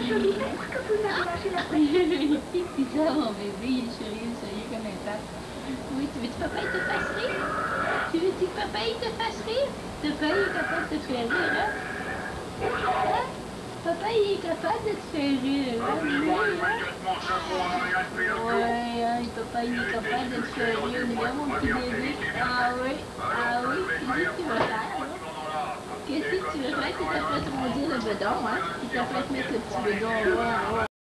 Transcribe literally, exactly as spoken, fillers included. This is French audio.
joli maître que vous avez lâché la pression. C'est ça, mon bébé, il est sérieux, sérieux comme un pape. Oui, tu veux que papa il te fasse rire? Tu veux que papa il te fasse rire? Papa il est capable de te faire rire, hein? Hein? Papa il est capable de te faire rire, hein? Ouais, hein, papa il est capable de te faire rire, regarde mon petit bébé. Ah oui, ah oui, qu'est-ce que tu veux faire, hein? Qu'est-ce que tu veux faire? Tu t'as fait rondir le bedon, hein? Tu t'as fait mettre le petit bedon là,